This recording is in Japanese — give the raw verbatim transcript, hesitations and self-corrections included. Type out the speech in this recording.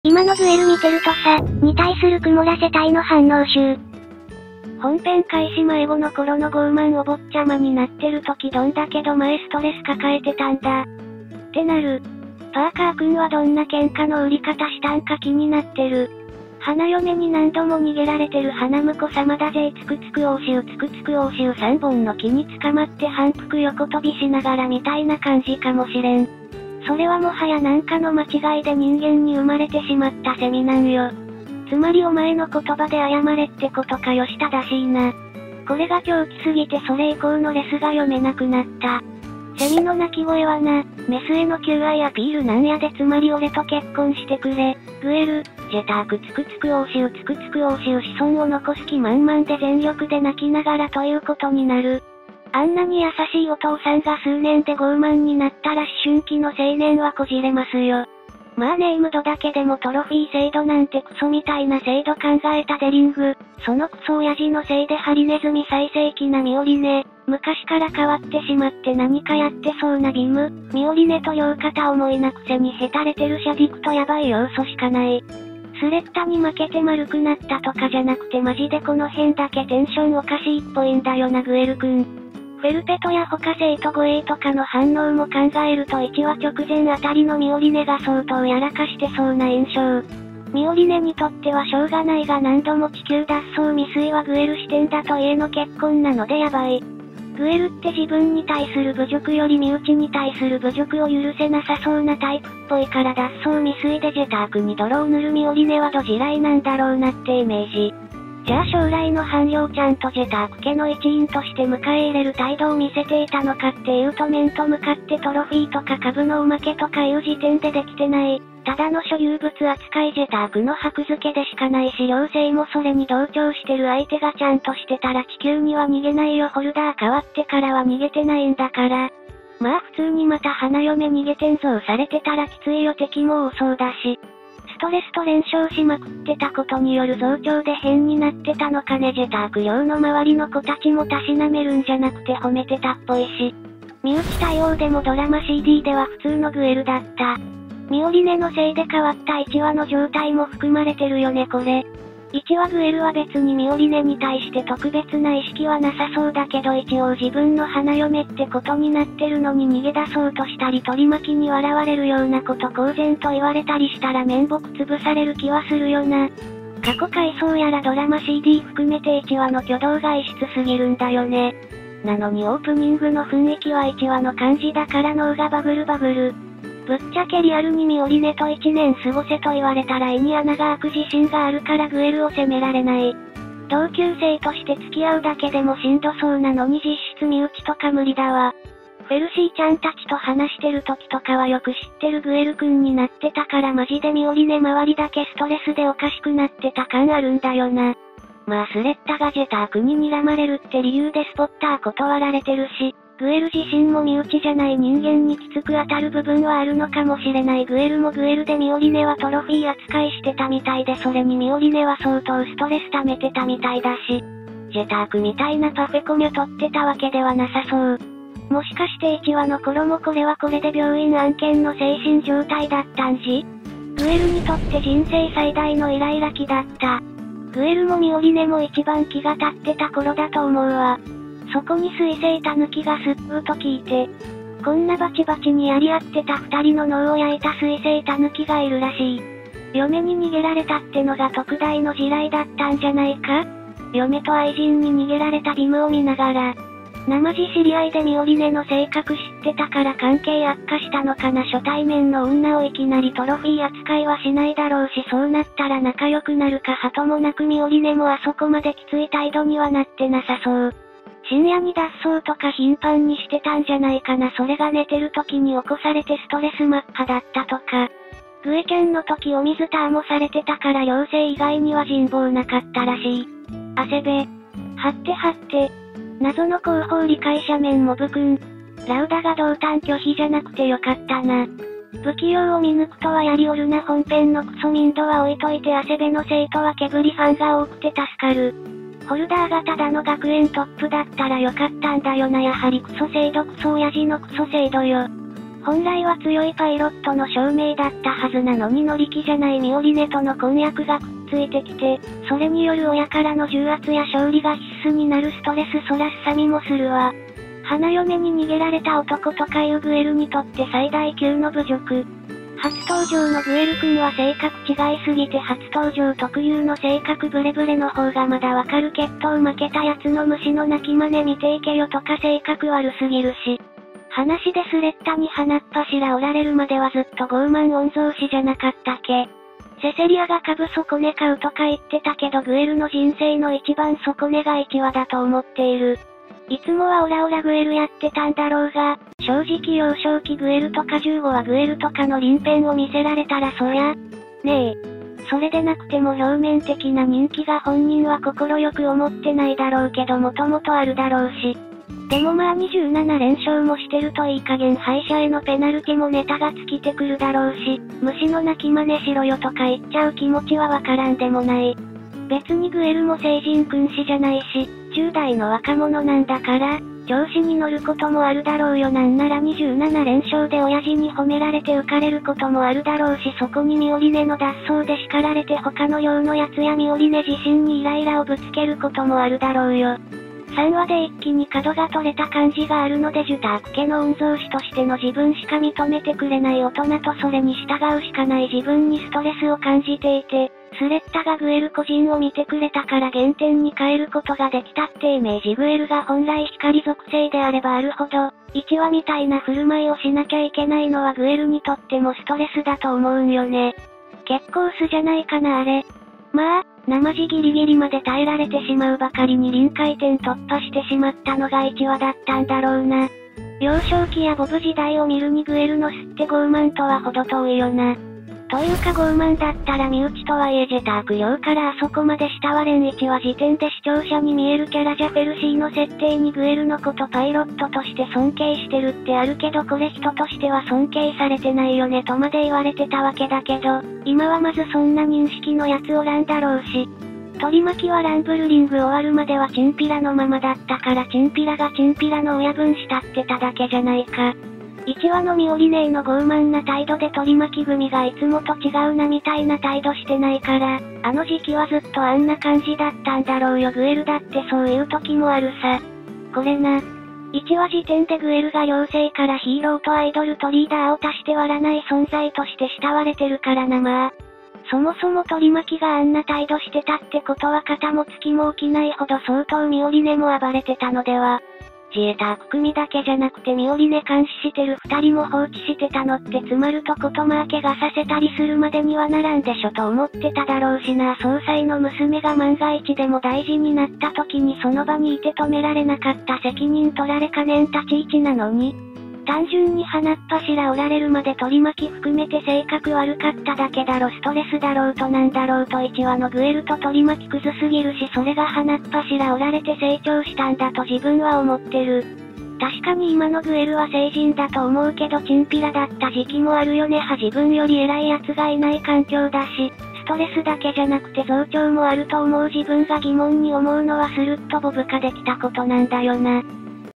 今のグエル見てるとさ、に対する曇らせ体の反応集。本編開始前後の頃の傲慢お坊ちゃまになってる時どんだけど前ストレス抱えてたんだ。ってなる。パーカー君はどんな喧嘩の売り方したんか気になってる。花嫁に何度も逃げられてる花婿様だぜつくつく大潮つくつく大潮三本の木に捕まって反復横跳びしながらみたいな感じかもしれん。それはもはやなんかの間違いで人間に生まれてしまったセミなんよ。つまりお前の言葉で謝れってことかよしたらしいな。これが狂気すぎてそれ以降のレスが読めなくなった。セミの鳴き声はな、メスへの求愛アピールなんやでつまり俺と結婚してくれ、グエル、ジェタークつくつく大潮つくつく大潮子孫を残す気満々で全力で泣きながらということになる。あんなに優しいお父さんが数年で傲慢になったら思春期の青年はこじれますよ。まあネームドだけでもトロフィー制度なんてクソみたいな制度考えたデリング、そのクソ親父のせいでハリネズミ最盛期なミオリネ、昔から変わってしまって何かやってそうなビム、ミオリネと両片思いなくせにヘタれてるシャディクとヤバい要素しかない。スレッタに負けて丸くなったとかじゃなくてマジでこの辺だけテンションおかしいっぽいんだよなグエル君。フェルペトや他生徒護衛とかの反応も考えるといちわ直前あたりのミオリネが相当やらかしてそうな印象。ミオリネにとってはしょうがないが何度も地球脱走未遂はグエル視点だと家の結婚なのでやばい。グエルって自分に対する侮辱より身内に対する侮辱を許せなさそうなタイプっぽいから脱走未遂でジェタークに泥を塗るミオリネはド地雷なんだろうなってイメージ。じゃあ将来の汎用ちゃんとジェターク家の一員として迎え入れる態度を見せていたのかっていうと面と向かってトロフィーとか株のおまけとかいう時点でできてない。ただの所有物扱いジェタークの箔付けでしかないし両性もそれに同調してる相手がちゃんとしてたら地球には逃げないよホルダー変わってからは逃げてないんだから。まあ普通にまた花嫁逃げ転送されてたらきついよ敵も多そうだし。ストレスと連勝しまくってたことによる増長で変になってたのかねジェターク寮の周りの子たちもたしなめるんじゃなくて褒めてたっぽいし。身内対応でもドラマ シーディー では普通のグエルだった。ミオリネのせいで変わったいちわの状態も含まれてるよねこれ。いちわグエルは別にミオリネに対して特別な意識はなさそうだけど一応自分の花嫁ってことになってるのに逃げ出そうとしたり取り巻きに笑われるようなこと公然と言われたりしたら面目潰される気はするよな。過去回想やらドラマ シーディー 含めていちわの挙動が異質すぎるんだよね。なのにオープニングの雰囲気はいちわの感じだから脳がバグるバグる。ぶっちゃけリアルにミオリネといちねん過ごせと言われたら胃に穴が開く自信があるからグエルを責められない。同級生として付き合うだけでもしんどそうなのに実質身内とか無理だわ。フェルシーちゃんたちと話してる時とかはよく知ってるグエル君になってたからマジでミオリネ周りだけストレスでおかしくなってた感あるんだよな。まあスレッタがジェタークに睨まれるって理由でスポッター断られてるし、グエル自身も身内じゃない人間にきつく当たる部分はあるのかもしれないグエルもグエルでミオリネはトロフィー扱いしてたみたいでそれにミオリネは相当ストレス溜めてたみたいだし、ジェタークみたいなパフェコミを取ってたわけではなさそう。もしかしていちわの頃もこれはこれで病院案件の精神状態だったんじ？グエルにとって人生最大のイライラ期だった。グエルもミオリネも一番気が立ってた頃だと思うわ。そこに水星タヌキがすっぷーと聞いて、こんなバチバチにやり合ってた二人の脳を焼いた水星タヌキがいるらしい。嫁に逃げられたってのが特大の地雷だったんじゃないか？嫁と愛人に逃げられたビムを見ながら、生地知り合いでミオリネの性格知ってたから関係悪化したのかな初対面の女をいきなりトロフィー扱いはしないだろうしそうなったら仲良くなるかはともなくミオリネもあそこまできつい態度にはなってなさそう。深夜に脱走とか頻繁にしてたんじゃないかなそれが寝てる時に起こされてストレスマッハだったとか。グエキャンの時お水ターもされてたから両性以外には人望なかったらしい。汗べ。はってはって。謎の広報理解者面モブくん。ラウダが同担拒否じゃなくてよかったな。不器用を見抜くとはやりおるな本編のクソ民度は置いといて汗べの生徒はケブリファンが多くて助かる。ホルダーがただの学園トップだったらよかったんだよなやはりクソ制度クソ親父のクソ制度よ。 本来は強いパイロットの証明だったはずなのに乗り気じゃないミオリネとの婚約がくっついてきて、それによる親からの重圧や勝利が必須になるストレスそらすさみもするわ。花嫁に逃げられた男とかいうグエルにとって最大級の侮辱。初登場のグエル君は性格違いすぎて初登場特有の性格ブレブレの方がまだわかる血統負けたやつの虫の鳴き真似見ていけよとか性格悪すぎるし。話でスレッタに鼻っ柱おられるまではずっと傲慢御曹司じゃなかったっけ。セセリアが株底値買うとか言ってたけどグエルの人生の一番底値がいちわだと思っている。いつもはオラオラグエルやってたんだろうが、正直幼少期グエルとかじゅうごはグエルとかの鱗片を見せられたらそりゃ、ねえ。それでなくても表面的な人気が本人は心よく思ってないだろうけどもともとあるだろうし。でもまあにじゅうなな連勝もしてるといい加減敗者へのペナルティもネタが尽きてくるだろうし、虫の鳴き真似しろよとか言っちゃう気持ちはわからんでもない。別にグエルも成人君子じゃないし、じゅう代の若者なんだから、調子に乗ることもあるだろうよ。なんならにじゅうなな連勝で親父に褒められて浮かれることもあるだろうし、そこにミオリネの脱走で叱られて他の寮のやつやミオリネ自身にイライラをぶつけることもあるだろうよ。さんわで一気に角が取れた感じがあるのでジュターク家の御曹司としての自分しか認めてくれない大人とそれに従うしかない自分にストレスを感じていて、スレッタがグエル個人を見てくれたから原点に変えることができたってイメージ。グエルが本来光属性であればあるほど、いちわみたいな振る舞いをしなきゃいけないのはグエルにとってもストレスだと思うんよね。結構素じゃないかなあれ。まあ、生地ギリギリまで耐えられてしまうばかりに臨界点突破してしまったのがいちわだったんだろうな。幼少期やボブ時代を見るにグエルの吸って傲慢とは程遠いよな。というか傲慢だったら身内とはいえジェターク寮からあそこまで慕われんいちわ時点で視聴者に見えるキャラじゃフェルシーの設定にグエルのことパイロットとして尊敬してるってあるけどこれ人としては尊敬されてないよねとまで言われてたわけだけど、今はまずそんな認識のやつおらんだろうし。取り巻きはランブルリング終わるまではチンピラのままだったからチンピラがチンピラの親分慕ってただけじゃないか。いちわのミオリネイの傲慢な態度で取り巻き組がいつもと違うなみたいな態度してないから、あの時期はずっとあんな感じだったんだろうよ。グエルだってそういう時もあるさ。これな。いちわ時点でグエルが寮生からヒーローとアイドルとリーダーを足して割らない存在として慕われてるからな。まあ。そもそも取り巻きがあんな態度してたってことは肩も月も起きないほど相当ミオリネも暴れてたのでは。自衛隊組だけじゃなくてミオリネ監視してる二人も放置してたのってつまるとことまあ怪我させたりするまでにはならんでしょと思ってただろうしな。総裁の娘が万が一でも大事になった時にその場にいて止められなかった責任取られかねん立ち位置なのに、単純に鼻っ柱おられるまで取り巻き含めて性格悪かっただけだろ。ストレスだろうとなんだろうといちわのグエルと取り巻きクズすぎるしそれが鼻っ柱おられて成長したんだと自分は思ってる。確かに今のグエルは成人だと思うけどチンピラだった時期もあるよね。は自分より偉い奴がいない環境だし、ストレスだけじゃなくて増長もあると思う。自分が疑問に思うのはスルッとボブ化できたことなんだよな。